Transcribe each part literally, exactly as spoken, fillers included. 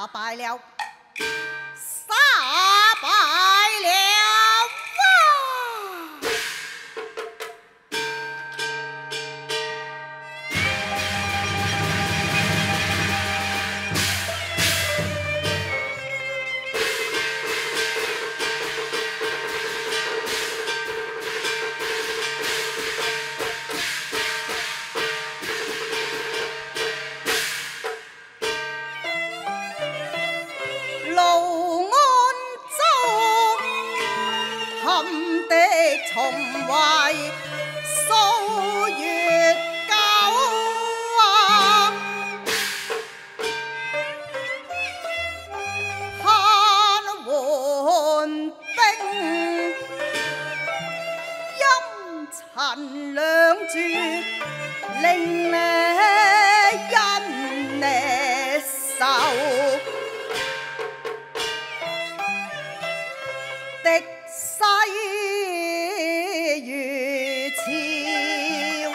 杀败了，杀败了啊！路安州陷的重圍數月久啊，限緩兵陰塵兩絕，令你因你受。敵勢如潮，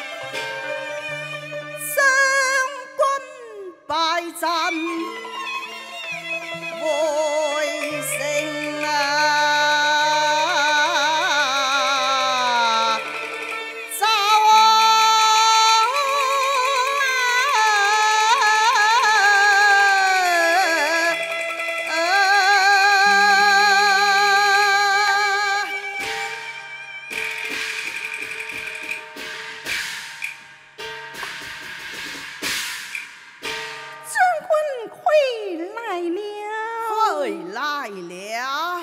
將軍敗陣回城啊！走回來了，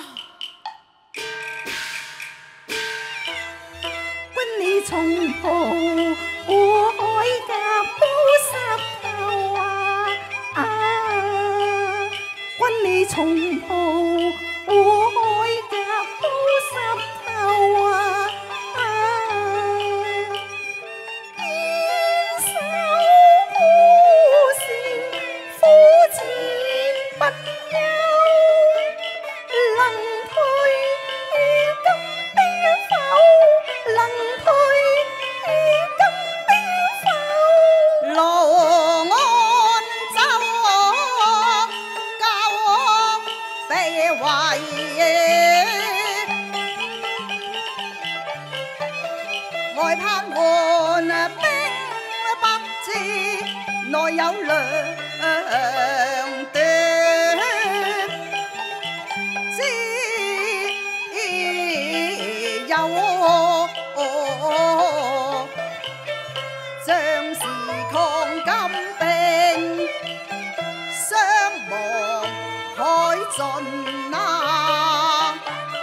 君你從抱我海甲鋪石頭啊！啊，君你從抱我海甲鋪石頭啊！啊，堅守故事，苦戰不休。能退金兵否？能退金兵否？ 路安州教被圍，外盼援兵不至，內有糧斷。將士抗金兵，傷亡海盡啊！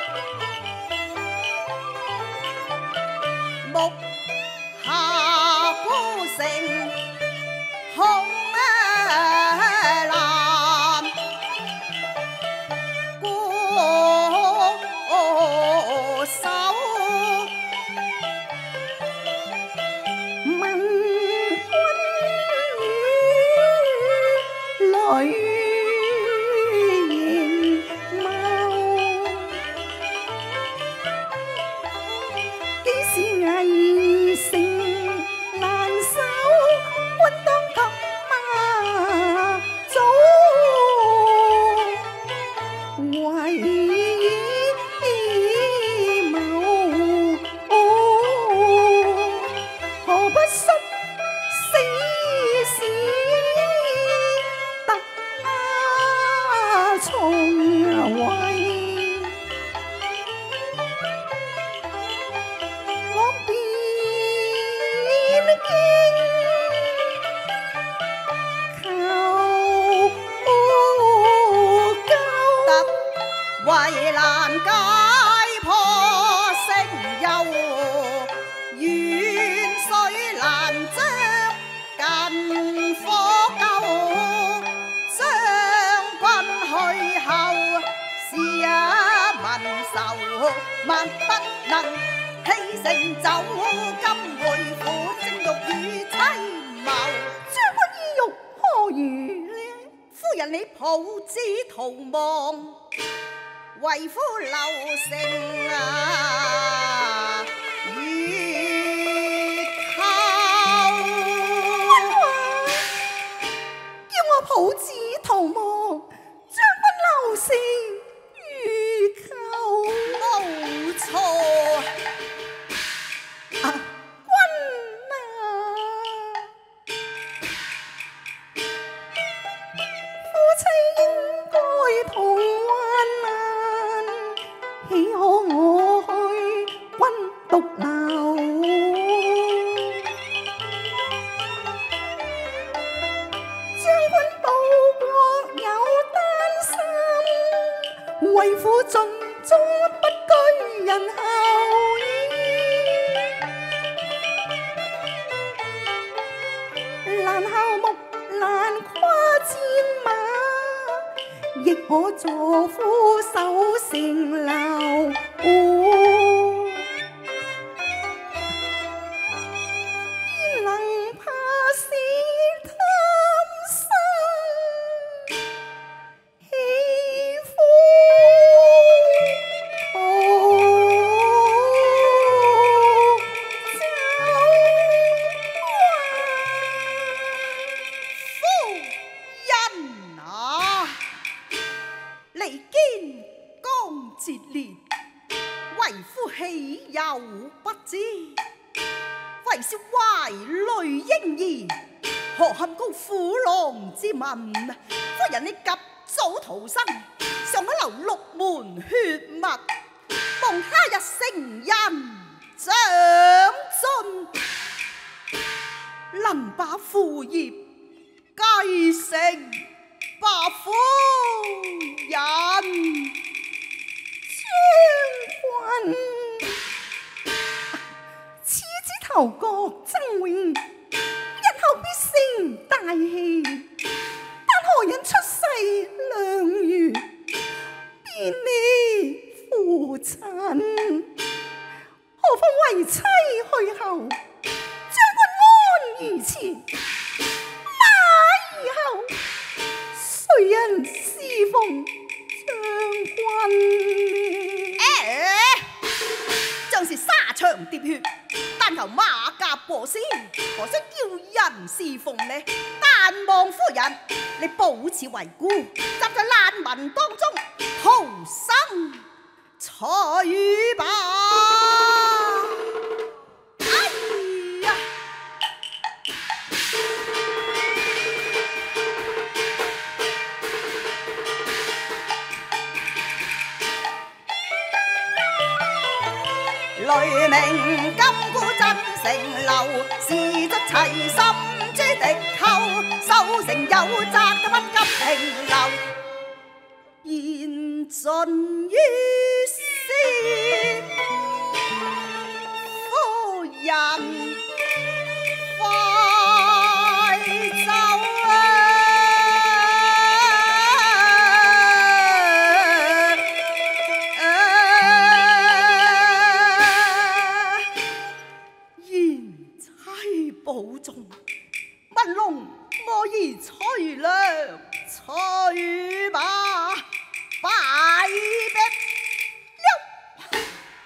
目下孤城空藍，固守。 來迎眸，幾時危城難守？君當及馬早，為謀，何不率死士？重圍，我邊境求救， 特為難解破城憂，遠水難將近火救。去後是一民仇，萬不能棄城走，今會苦征欲與妻謀。 將軍意欲何如呢？ 夫人你抱子逃亡，為夫留城啊！月後君話要我抱子逃亡。 獨留。將軍報國有擔心，為父盡忠不居人後意。難孝木難跨戰馬，亦可助夫守城樓。焉能怕是貪生喜歡逃走？ 夫人啊，離間剛節烈，為夫豈有不知？為少懷淚嬰兒，何堪高虎狼之民？夫人你及早逃生，尚可留六門血脈，望他日成人長進，能把父業繼承白夫人。 將軍，此子頭角崢嶸，日後必成大器。但何人出世良緣，變你父親？何況為妻去後，將軍安兒前，馬兒後，誰人侍奉將軍？ 像是沙場喋血，但求馬甲過先，何想叫人侍奉呢？但望夫人，你保持為孤，站在難民當中，逃生取吧。哎呀！雷鳴金鼓震城樓，士卒齊心誅敵後，守城有責不急平流，言盡於先。夫人快走啊！保重，文龍我已隨良隨馬拜別了。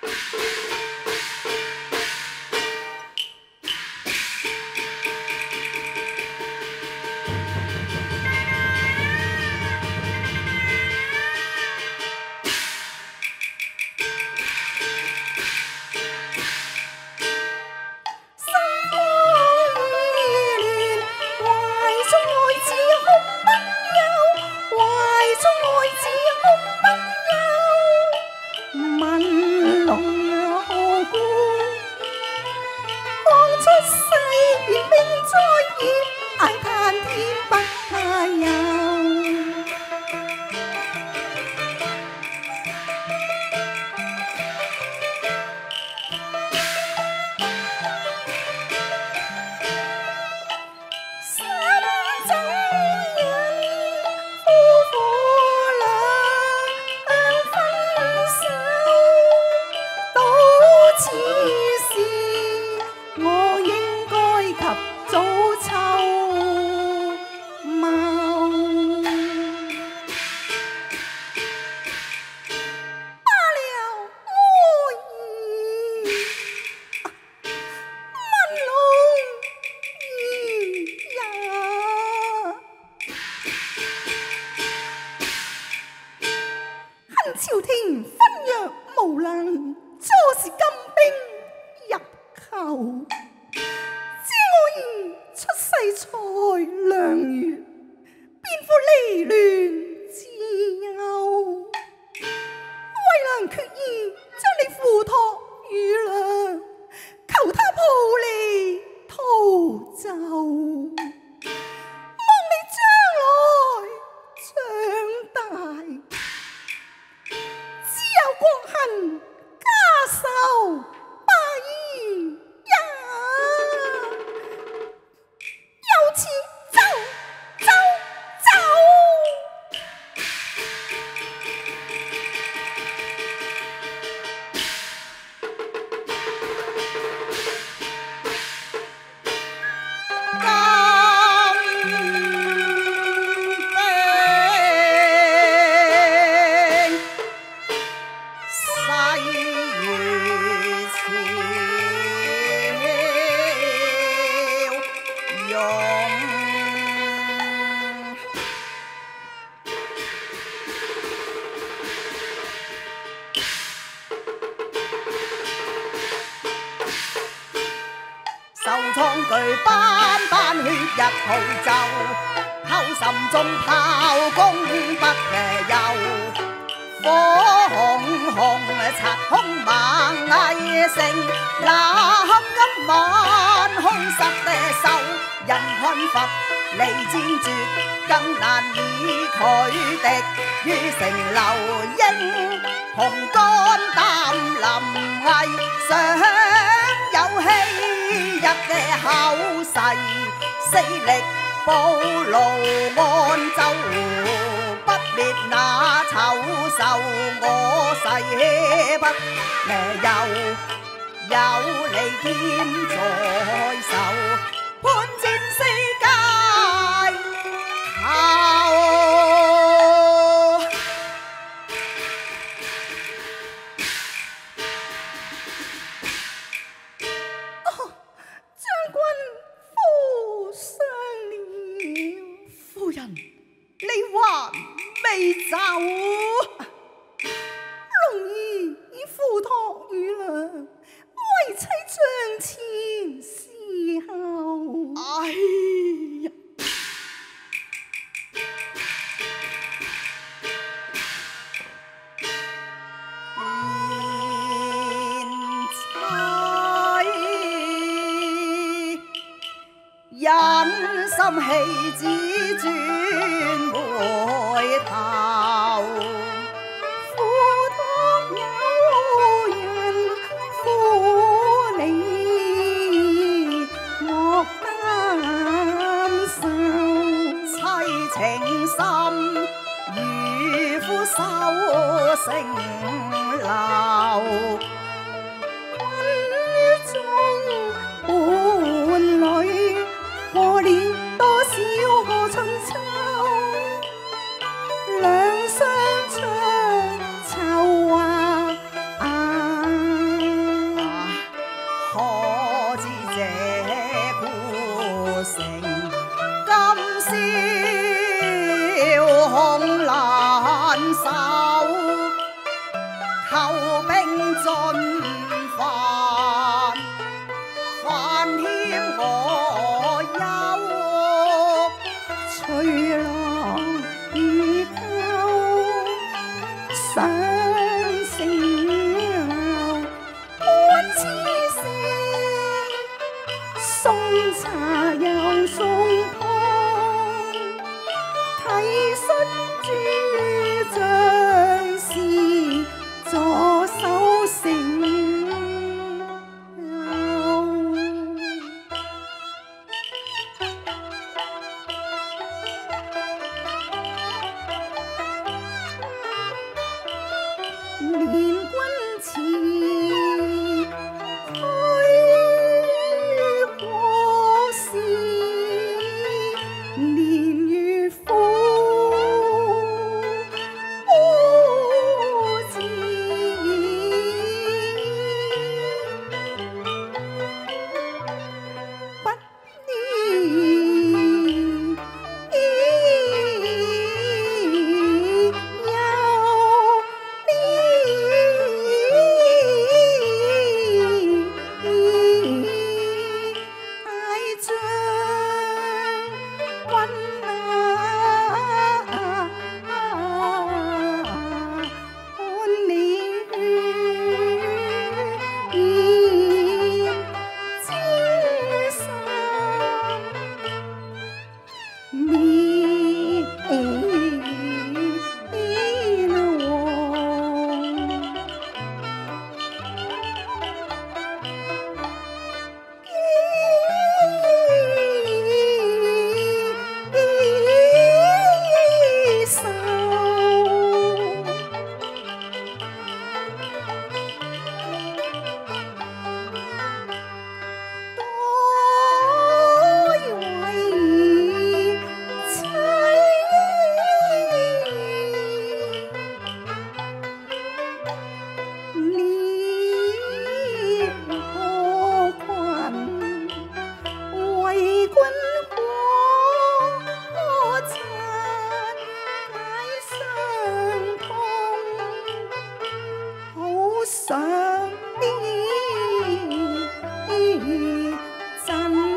朝廷分若無能，初是金兵入寇。知我兒出世才良緣，便負離亂之憂。為娘決意將你付託與娘。 蒼巨斑斑血日號奏，口心中炮攻不休。火紅紅擦空猛翳聲，那黑金晚空實的手，人困乏離戰絕，更難以拒敵於城流英，紅肝膽臨危，想有昔日嘅口誓，死力保牢安州。不滅那醜仇，我誓不休，有利天在手，潘戰世界頭。 哦，將軍負傷了。 夫人，你還未走？ 龍兒已付託與娘，為妻將前侍候。 哎呀！忍心戲子轉回頭， 負託有人負你，莫擔受。 妻情深，與夫守成流。 軍中伴侶，過了多少個春秋，兩相長籌劃啊！ 可知這孤城今宵空難守，求兵進犯，犯添我憂。 隨浪與溝，上城樓觀此色，送茶又送湯，體恤諸將士，坐守城樓。連軍前驅過時，年如夫子。不念想啲真。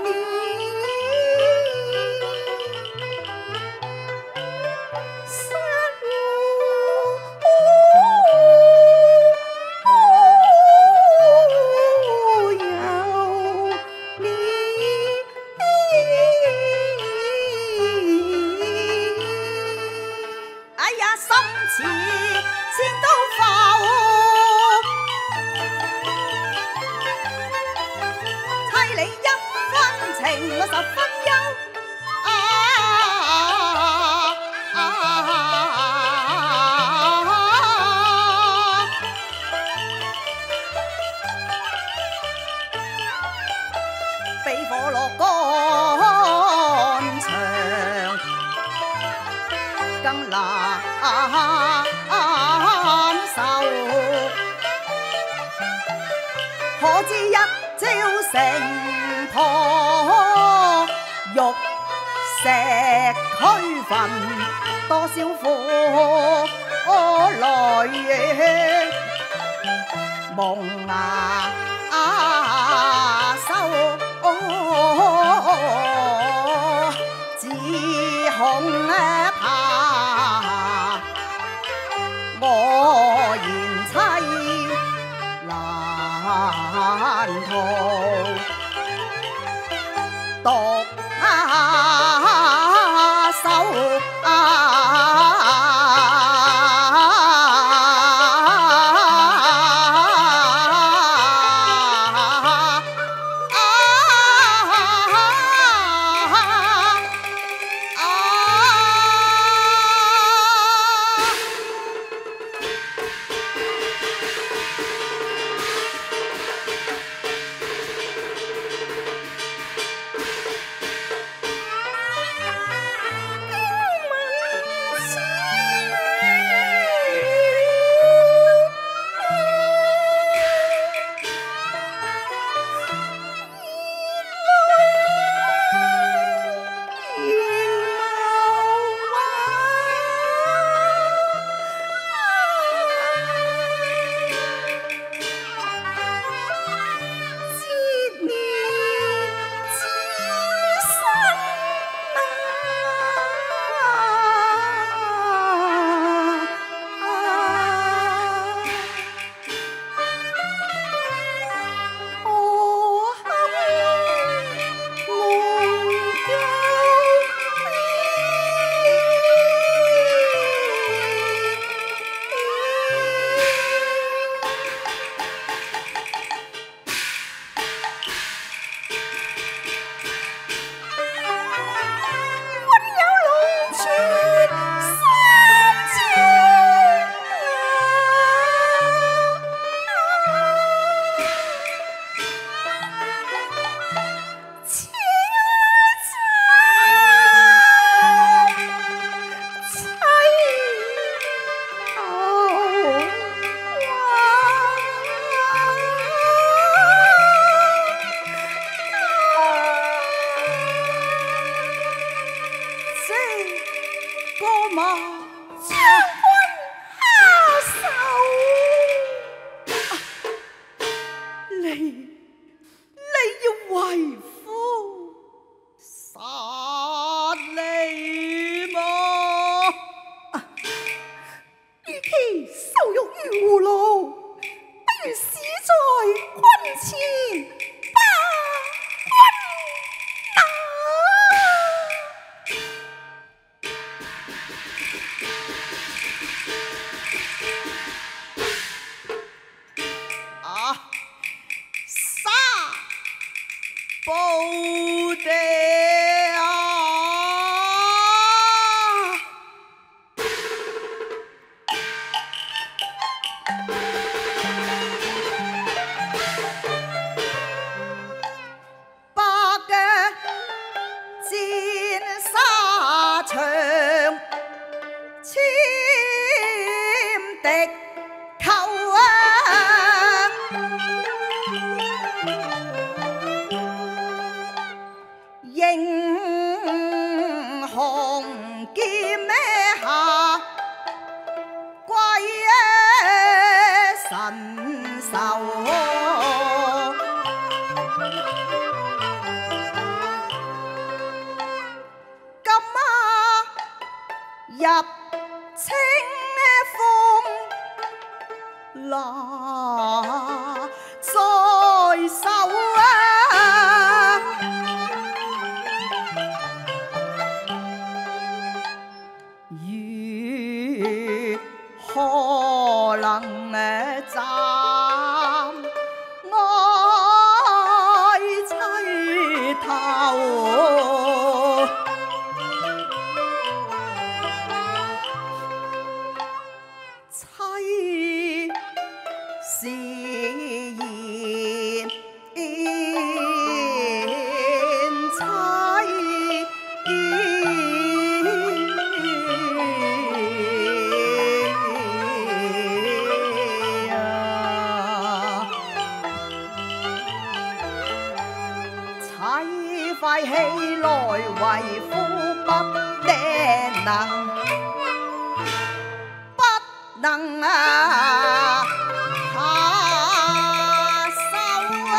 呀心似千刀剖，凄理一分情我十分忧。啊啊被火落干肠，更難受。可知一朝成破，玉石俱焚，多少苦淚蒙牙收。只恐怕我賢妻難逃，獨守可能站爱妻頭。妻是言妻快起來為夫不呢能不能啊下手啊！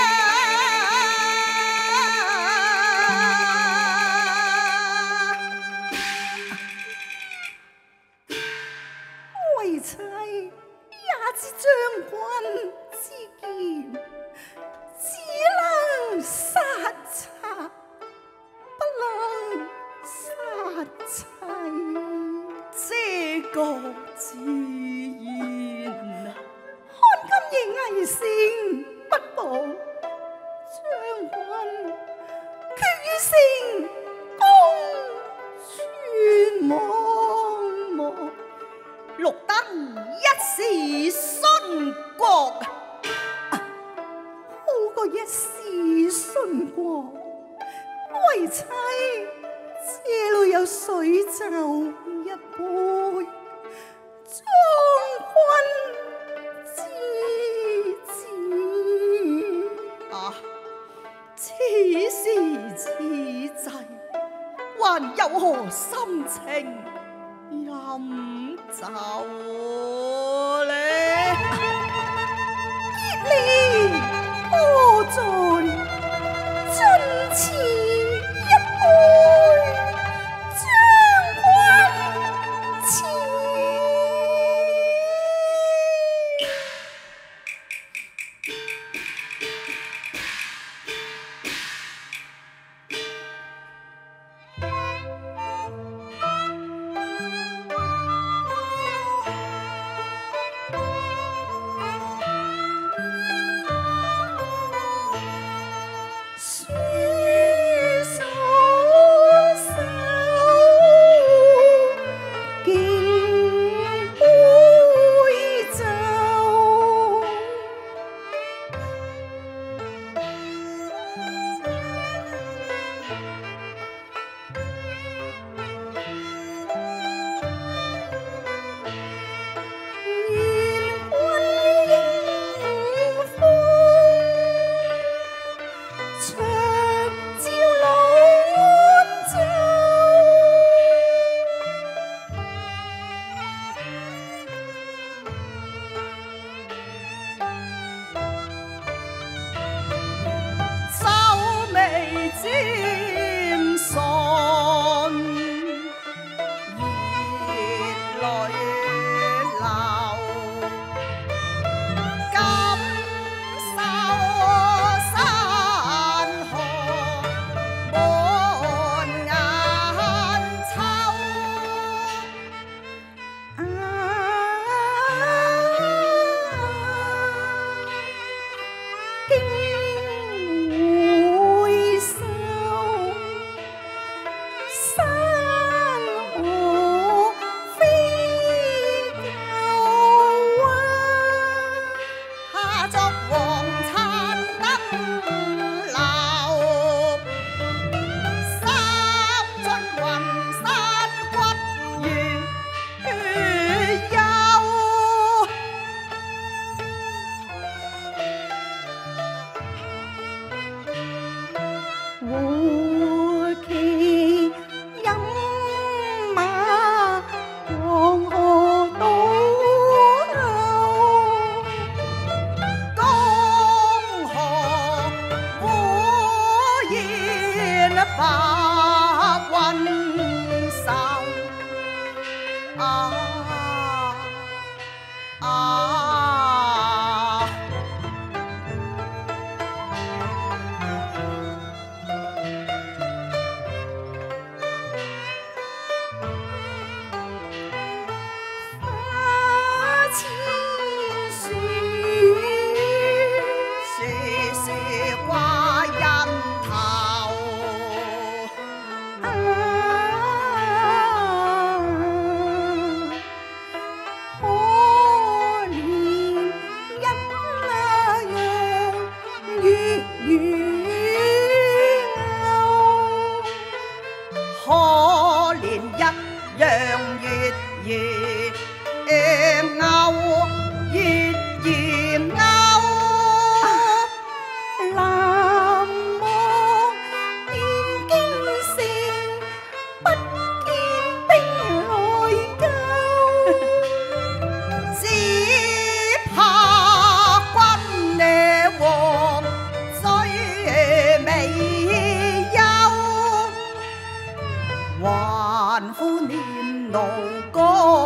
為妻也知將軍之劍只能殺賊，不能殺妻。這個自然看今夜危聲不保，將軍決於成功存亡亡，綠燈一時殉國。一時殉國，為妻這裏有水酒一杯，將軍知止。啊，此時此際，還有何心情飲酒呢？結了我在盡此一杯，將軍賜。雪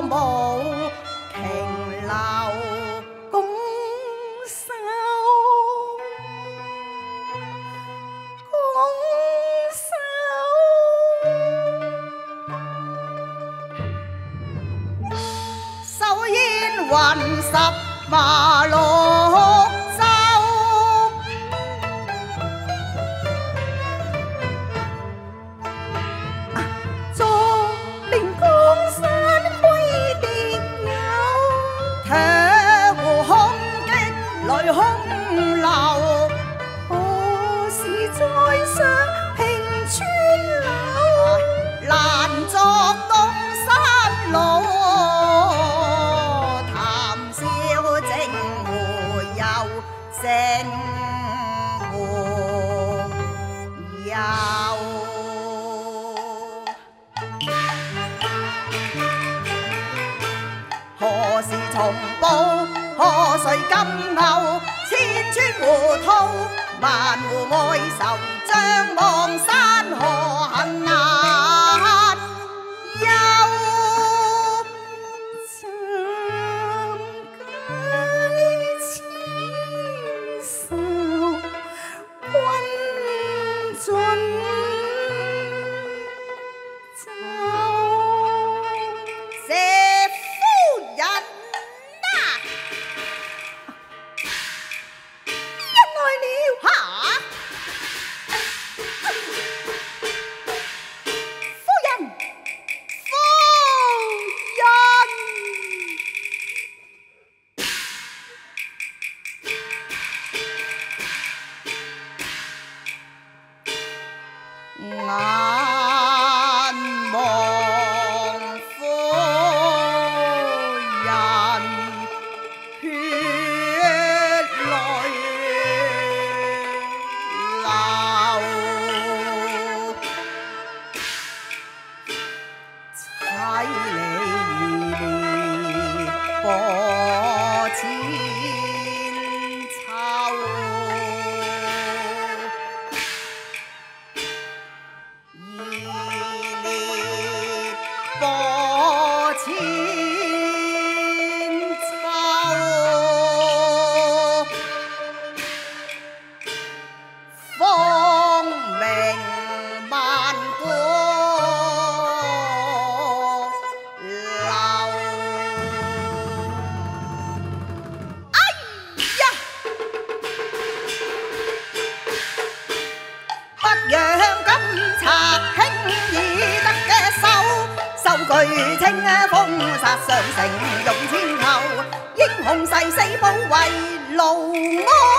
無瓊樓。 拱手拱手， 手煙雲十馬六州， 坐令江山揮蝶友， 踢湖空擊雷空流。 何時再上平川柳？ 難作東山路，談笑正湖遊，正湖遊。何時重報？何誰金牛？千川湖濤，萬湖愛愁，張望山河恨難休。 暫解千愁，君盡走。 謝夫人啊， 一來了， 哈！夫人，夫人，眼望夫人血淚流，凄離離波千秋。熱烈波千秋，風鳴萬古流。哎呀！不讓金賊輕易得嘅手，收據清風殺上城用千頭，英雄誓死保衛盧安。